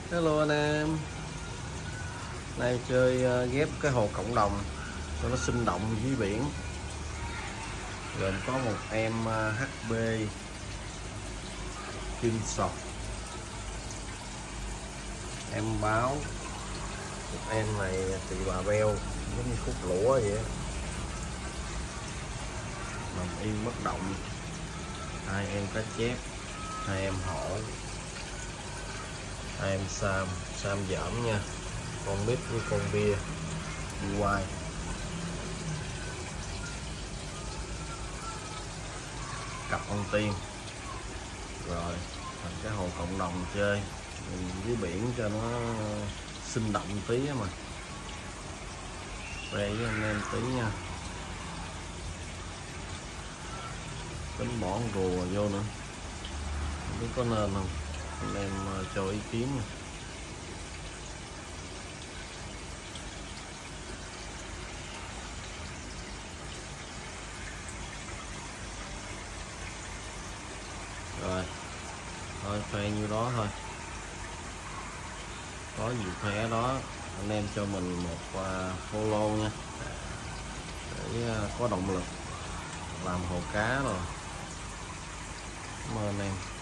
Hello anh em. Nay chơi ghép cái hồ cộng đồng cho nó sinh động dưới biển. Gồm có một em HB Kim sọc, em báo, một em này chị bà beo giống như khúc lũa vậy á, nằm im bất động. Hai em cá chép, hai em hổ, hai em sam dởm nha, con mít với con bia đi quay. Cặp con tiên. Rồi thành cái hồ cộng đồng chơi dưới biển cho nó sinh động tí mà. Đây với anh em tí nha, tính bỏ con rùa vô nữa, không biết có nên không, anh em cho ý kiến nha. Rồi thôi khoe nhiêu đó thôi, có gì khoe đó. Anh em cho mình một follow nha, để có động lực làm hồ cá rồi. Cảm ơn anh em.